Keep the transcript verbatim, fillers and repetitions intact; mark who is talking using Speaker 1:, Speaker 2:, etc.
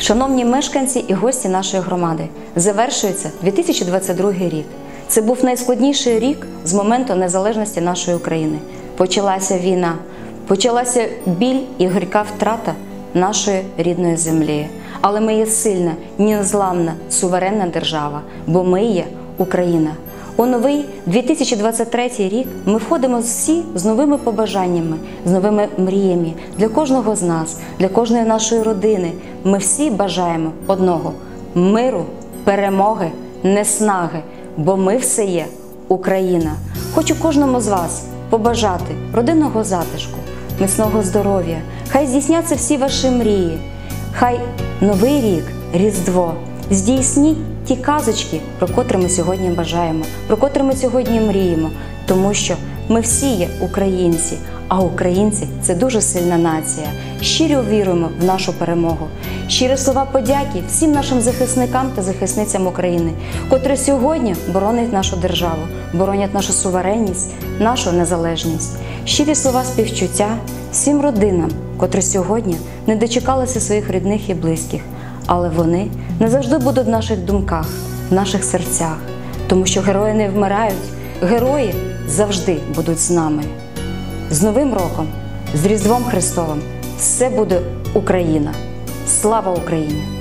Speaker 1: Шановні мешканці і гості нашої громади, завершується дві тисячі двадцять другий рік. Це був найскладніший рік з моменту незалежності нашої України. Почалася війна, почалася біль і гірка втрата нашої рідної землі. Але ми є сильна, незламна, суверенна держава, бо ми є Україна. У новий дві тисячі двадцять третій рік ми входимо всі з новими побажаннями, з новими мріями для кожного з нас, для кожної нашої родини. Ми всі бажаємо одного – миру, перемоги, неснаги, бо ми все є Україна. Хочу кожному з вас побажати родинного затишку, міцного здоров'я, хай здійсняться всі ваші мрії, хай Новий рік, Різдво здійсніть ті казочки, про котрі ми сьогодні бажаємо, про котрі ми сьогодні мріємо, тому що ми всі є українці, а українці – це дуже сильна нація. Щиро віруємо в нашу перемогу. Щирі слова подяки всім нашим захисникам та захисницям України, котрі сьогодні боронять нашу державу, боронять нашу суверенність, нашу незалежність. Щирі слова співчуття всім родинам, котрі сьогодні не дочекалися своїх рідних і близьких, але вони не завжди будуть в наших думках, в наших серцях, тому що герої не вмирають, герої завжди будуть з нами. З Новим роком, з Різдвом Христовим, все буде Україна. Слава Україні!